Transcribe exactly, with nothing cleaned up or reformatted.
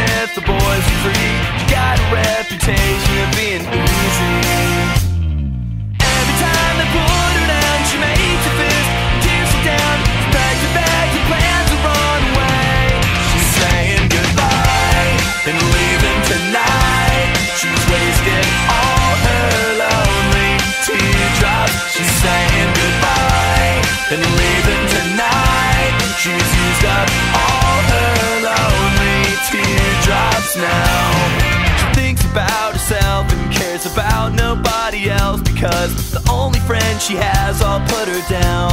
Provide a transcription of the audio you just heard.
with the boys for free. She got a reputation of being easy. Every time they put her down, she makes a fist, tears her down, packs her bags and plans to run away. She's saying goodbye and leaving tonight. She's wasted all her lonely teardrops. She's saying goodbye and leaving tonight. She's used up all her lonely teardrops now. She thinks about herself and cares about nobody else, because the only friend she has all put her down.